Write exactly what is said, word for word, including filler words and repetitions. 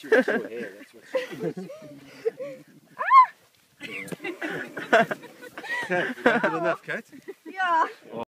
She was short hair, that's what she was. Good enough, Kate? Yeah.